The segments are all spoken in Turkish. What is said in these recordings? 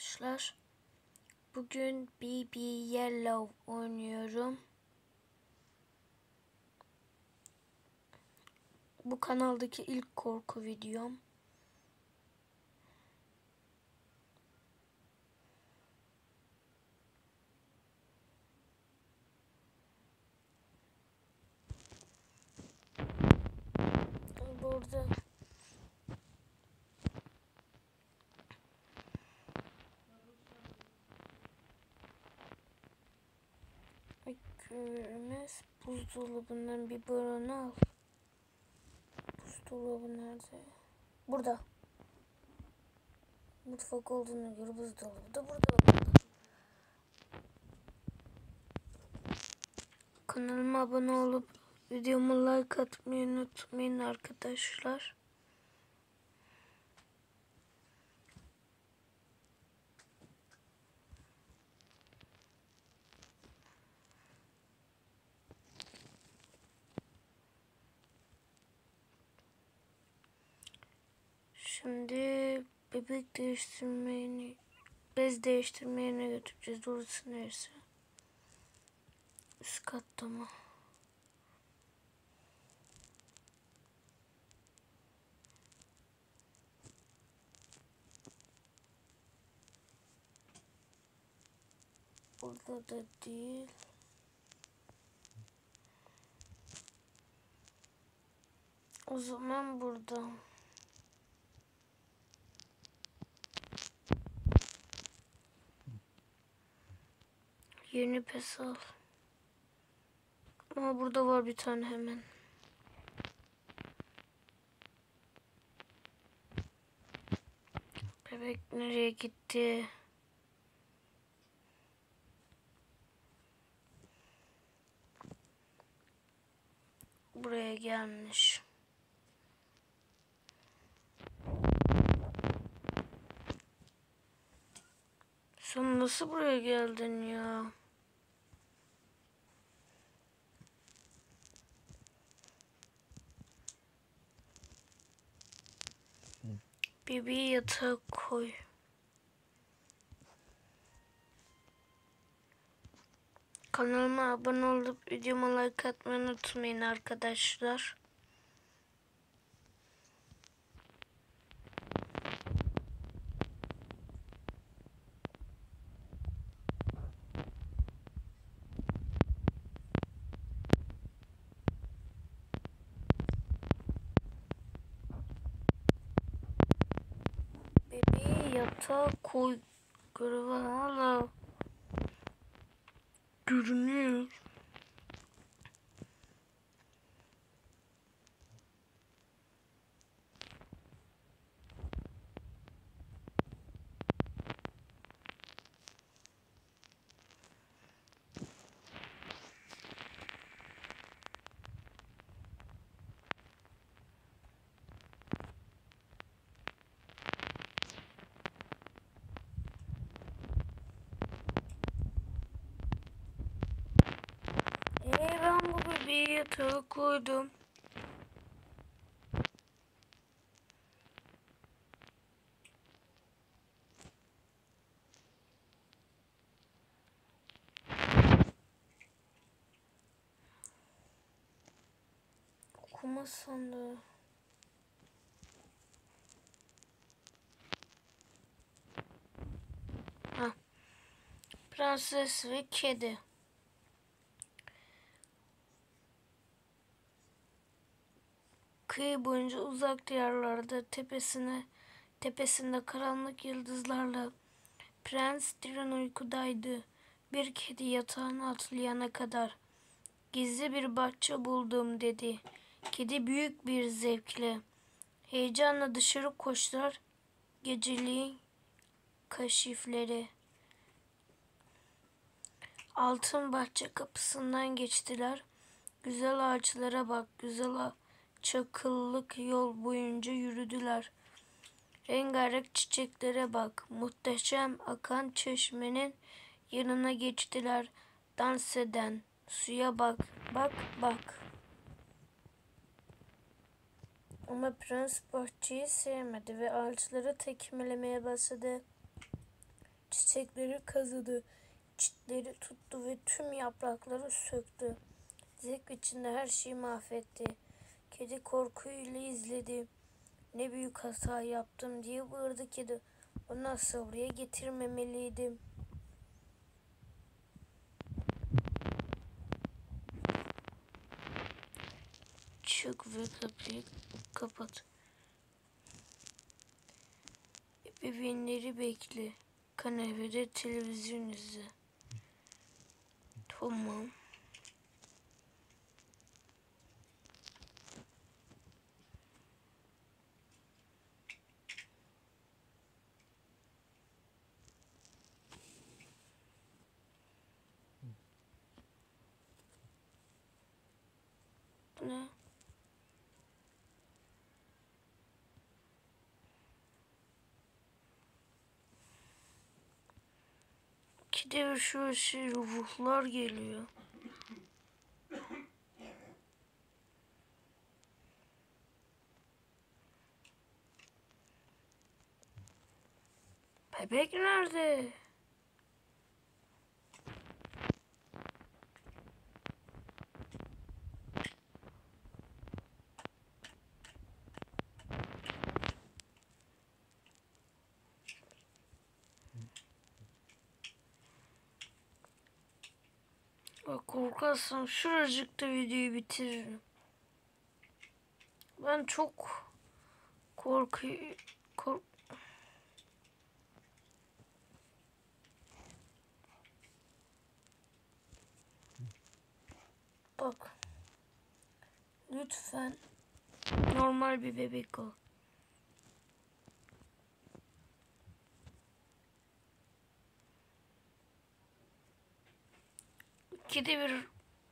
arkadaşlar. Bugün BB Yellow oynuyorum. Bu kanaldaki ilk korku videom. Burada görmez. Buzdolabından bir baronu al. Buzdolabı nerede? Burada. Mutfak olduğuna göre buzdolabı da burada. Kanalıma abone olup videomu like atmayı unutmayın arkadaşlar. Şimdi bebek değiştirmeyeni, bez değiştirmeyene götüreceğiz. Orası neresi? Üst katta mı? Burada da değil. O zaman burada. Yeni pes al. Ama burada var bir tane hemen. Bebek nereye gitti? Buraya gelmiş. Sen nasıl buraya geldin ya? Bebeği yatağa koy. Kanalıma abone olup videoma like atmayı unutmayın arkadaşlar. Bebeği yatağa koy. Görevi hala görünüyor. Ben bu bebeği yatağa koydum. Okuma sandığı. Prenses ve kedi. Kıyı boyunca uzak diyarlarda tepesinde karanlık yıldızlarla Prens derin uykudaydı. Bir kedi yatağına atlayana kadar. Gizli bir bahçe buldum dedi. Kedi büyük bir zevkle. Heyecanla dışarı koştular. Geceliğin kaşifleri. Altın bahçe kapısından geçtiler. Güzel ağaçlara bak, güzel çakıllık yol boyunca yürüdüler. Rengarenk çiçeklere bak, muhteşem akan çeşmenin yanına geçtiler. Dans eden suya bak, bak, bak. Ama prens bahçeyi sevmedi ve ağaçları tekmelemeye başladı. Çiçekleri kazıdı, çitleri tuttu ve tüm yaprakları söktü. Zevk içinde her şeyi mahvetti. Kedi korkuyla izledi. Ne büyük hata yaptım diye bağırdı kedi. Onu asla buraya getirmemeliydim. Çık ve kapıyı kapat. Ebeveynleri bekle. Kanepede televizyon izle. Tamam. Bu ne? İkide bir şöyle ruhlar geliyor. Bebek nerede? Bak korkarsam şuracıkta videoyu bitiririm. Ben çok korkuyorum. Bak. Lütfen normal bir bebek ol. İkide bir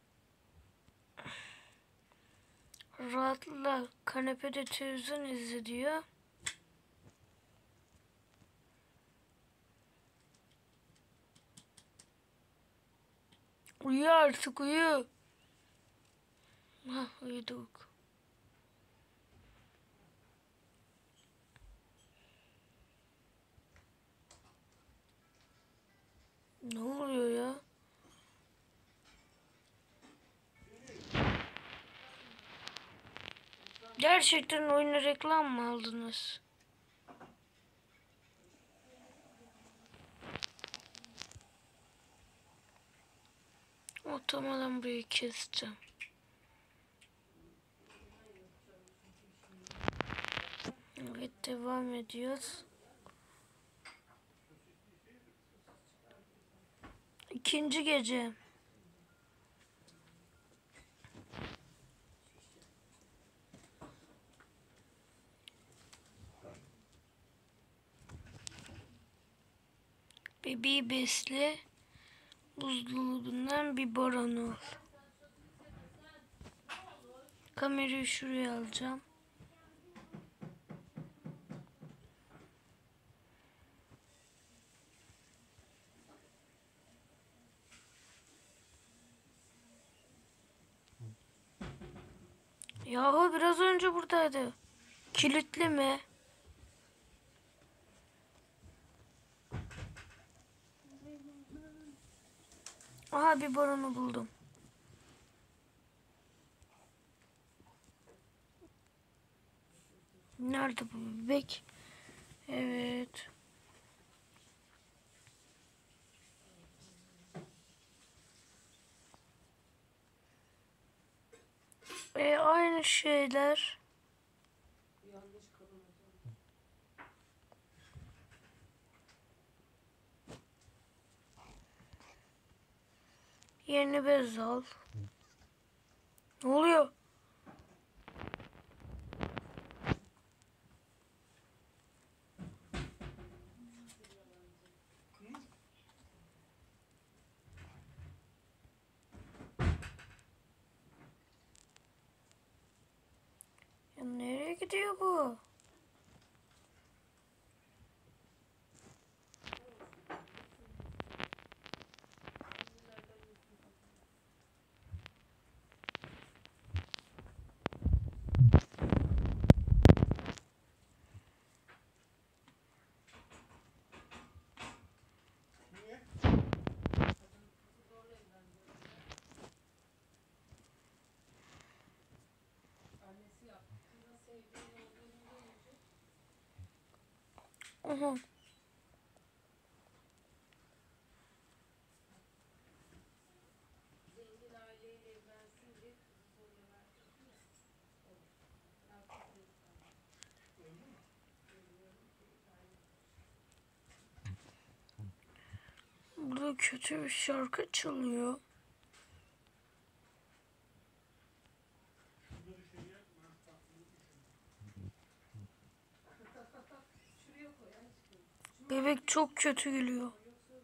rahatla kanepede televizyon izle diyor. Uyu artık uyu. Hah uyuduk. Ne oluyor ya? Gerçekten oyuna reklam mı aldınız? Otomadan burayı keseceğim. Evet devam ediyoruz. İkinci gece. Bebeği besle. Buzdolabından bir baron al. Kamerayı şuraya alacağım. Yahu biraz önce buradaydı. Kilitli mi? Aha bir baronu buldum. Nerede bu bebek? Evet. Aynı şeyler. Yeni bez al. Ne oluyor? Ya nereye gidiyor bu? Aha. Burada kötü bir şarkı çalıyor. Bebek çok kötü gülüyor.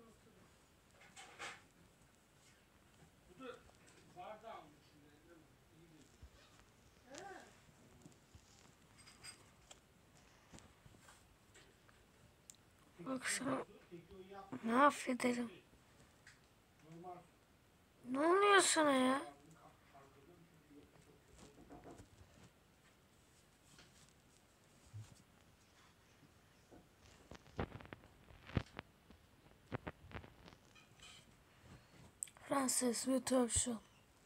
Bak sana mahvederim. Ne oluyor sana ya? Prenses ve tavşan.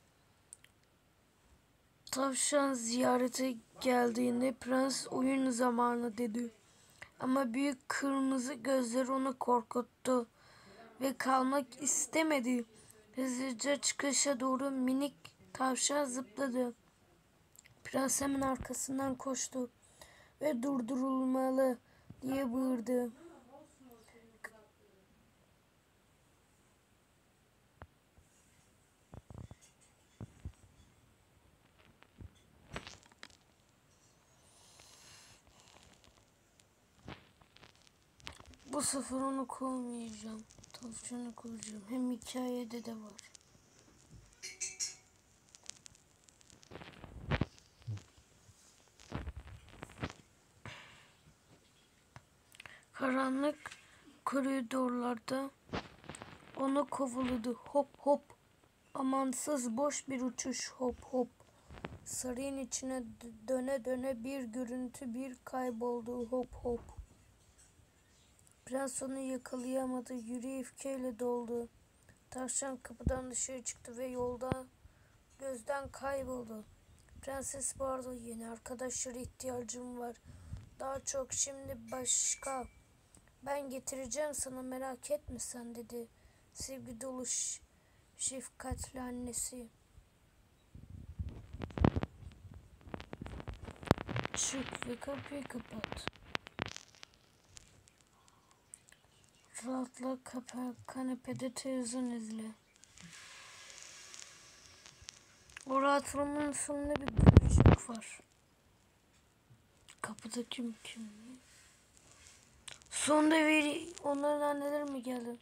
Tavşan ziyarete geldiğinde prens oyun zamanı dedi. Ama büyük kırmızı gözler onu korkuttu ve kalmak istemedi. Hızlıca çıkışa doğru minik tavşan zıpladı. Prens hemen arkasından koştu ve durdurulmalı diye bağırdı. Bu sefer onu kovmayacağım. Tavşanı kovacağım. Hem hikayede de var. Karanlık koridorlarda onu kovaladı. Hop hop. Amansız boş bir uçuş. Hop hop. Sarayın içine döne döne bir görüntü bir kayboldu. Hop hop. Prens onu yakalayamadı. Yüreği öfkeyle doldu. Tavşan kapıdan dışarı çıktı ve yolda gözden kayboldu. Prenses bağırdı. Yeni arkadaşlara ihtiyacım var. Daha çok şimdi başka. Ben getireceğim sana merak etme sen dedi. Sevgi dolu şefkatli annesi. Çık ve kapıyı kapat. Rahatla kanepede televizyon izle. O rahatlığının sonunda bir gülücük var. Kapıda kim? Sonunda onların anneleri mi geldi?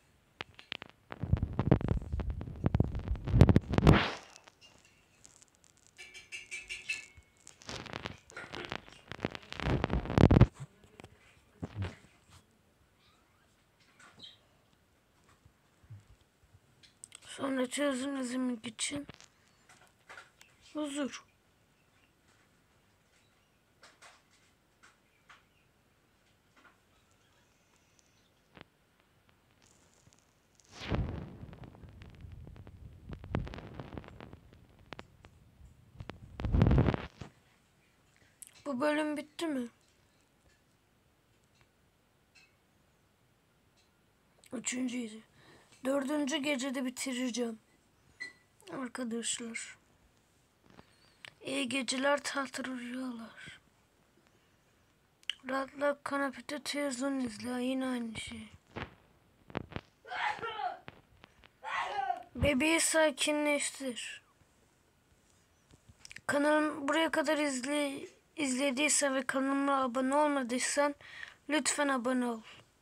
Sonra çözüm izlemek için huzur. Bu bölüm bitti mi? Üçüncüydü. Dördüncü gecede bitireceğim. Arkadaşlar. İyi geceler, tatlı rüyalar. Rahatla kanepede televizyon izle. Yine aynı şey. Bebeği sakinleştir. Kanalım buraya kadar izlediysen ve kanalıma abone olmadıysan lütfen abone ol.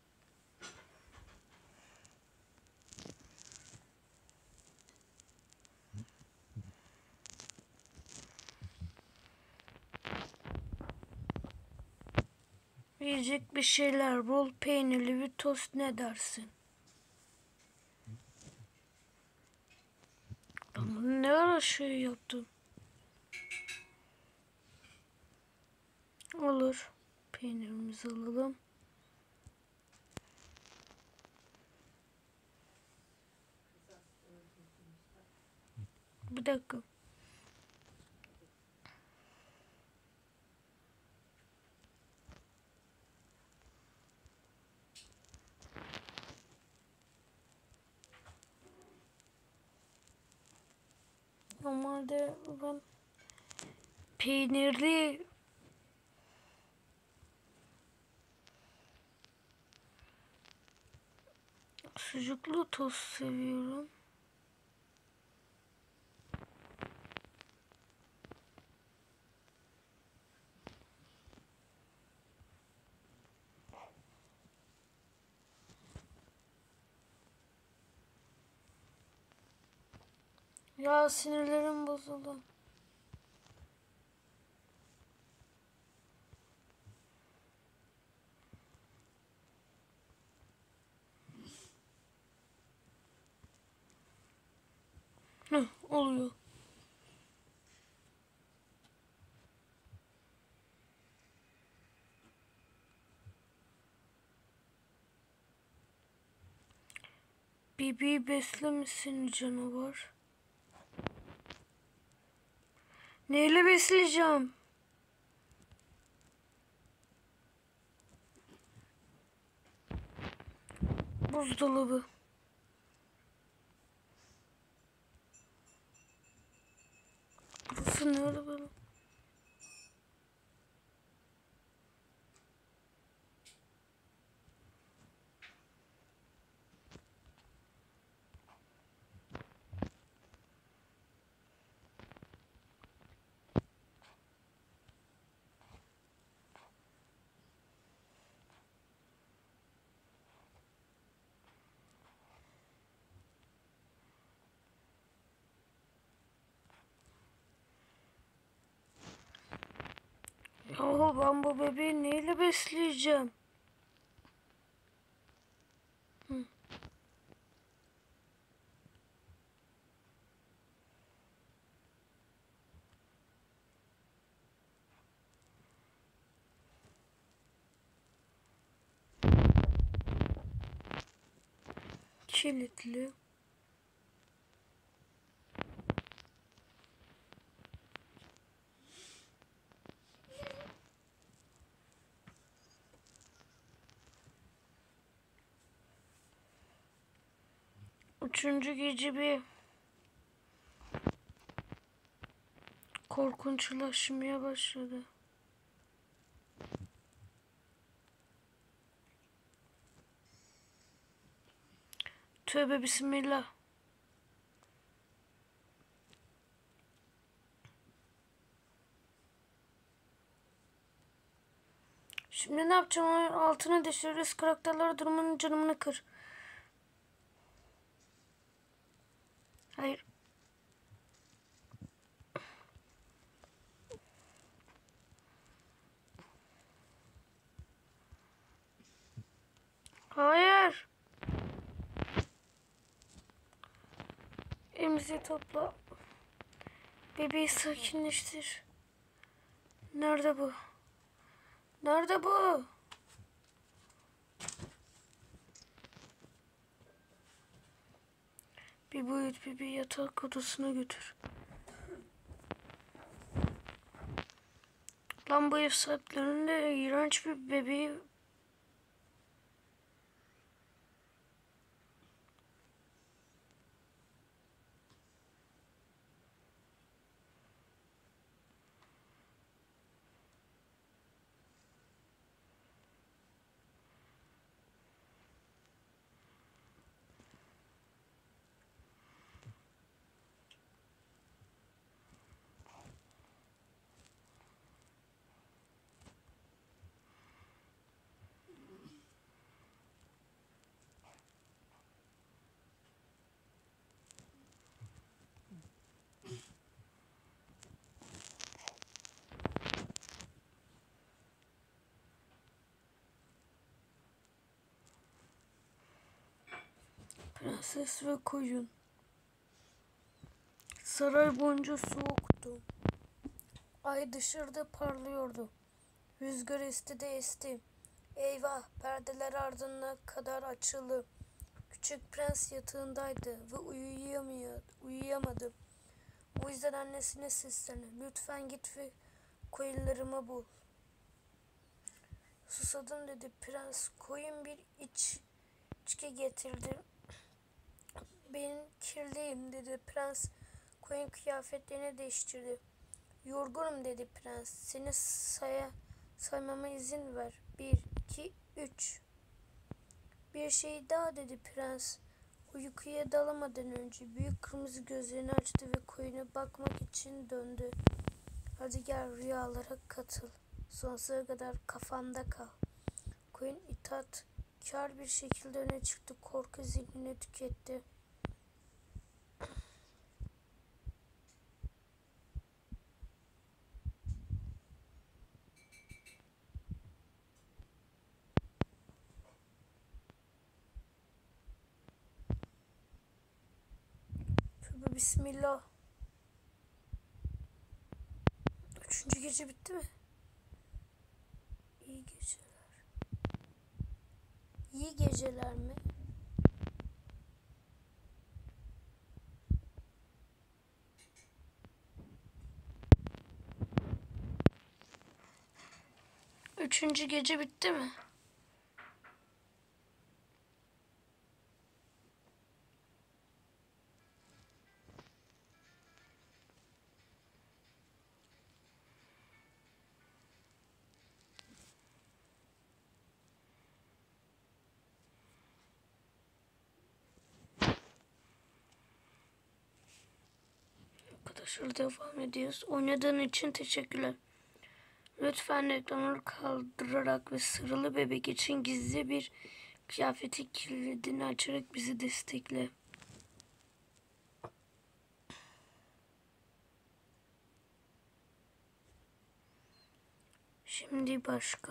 Yiyecek bir şeyler bol, peynirli bir tost, ne dersin? Ama ne ara şey yaptım? Olur. Peynirimizi alalım. Bir dakika. Normalde ben peynirli sucuklu tost seviyorum. Ya sinirlerim bozuldu. Oluyor. Bibi beslemesin canavar. Neyle besleyeceğim? Buzdolabı. Burası nerede böyle? Yahu ben bu bebeği neyle besleyeceğim? Hı. Kilitli. Üçüncü gece bir korkunçlaşmaya başladı. Tövbe bismillah. Şimdi ne yapacağım? Altına düşürürüz. Karakterler durumunun canımını kır. Hayır. Hayır. Elimizi topla. Bebeği sakinleştir. Nerede bu? Nerede bu? Bir uyut, bebeği yatak odasına götür. Lan bu ev sahiplerinin de iğrenç bir bebeği. Prenses ve koyun. Saray boyunca soğuktu. Ay dışarıda parlıyordu. Rüzgar esti de esti. Eyvah, perdeler ardına kadar açıldı. Küçük prens yatağındaydı ve uyuyamadı. O yüzden annesine seslendi. Lütfen git ve koyunlarımı bul. Susadım dedi prens. Koyun bir içki getirdi. Ben kirliyim dedi prens. Koyun kıyafetlerini değiştirdi. Yorgunum dedi prens. Seni saymama izin ver. 1, 2, 3. Bir şey daha dedi prens. Uykuya dalamadan önce büyük kırmızı gözlerini açtı ve koyuna bakmak için döndü. Hadi gel rüyalara katıl. Sonsuza kadar kafamda kal. Koyun itaatkar bir şekilde öne çıktı. Korku zihnini tüketti. Tövbe bismillah. Üçüncü gece bitti mi? İyi geceler. İyi geceler mi? Üçüncü gece bitti mi? Arkadaşlar devam ediyoruz. Oynadığın için teşekkürler. Lütfen reklamları kaldırarak ve sıralı bebek için gizli bir kıyafeti kilidini açarak bizi destekle. Şimdi başka.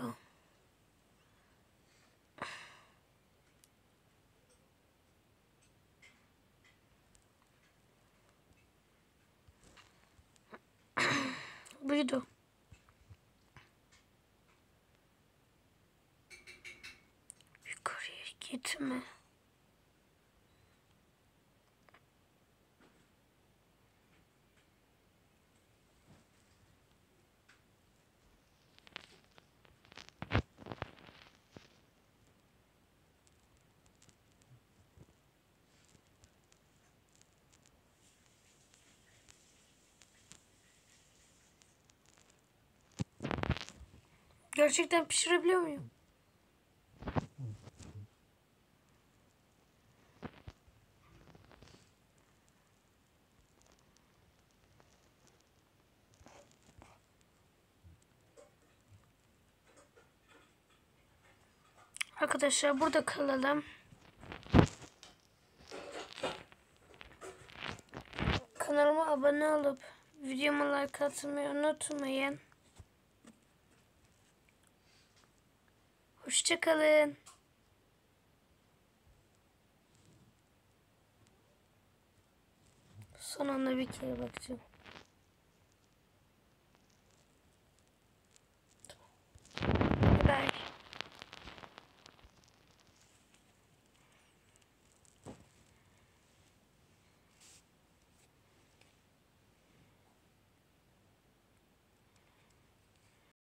Buydu. Yukarıya gitme. Gerçekten pişirebiliyor muyum? Arkadaşlar burada kalalım. Kanalıma abone olup videoma like atmayı unutmayın. Hoşça kalın. Son anda bir kere bakacağım.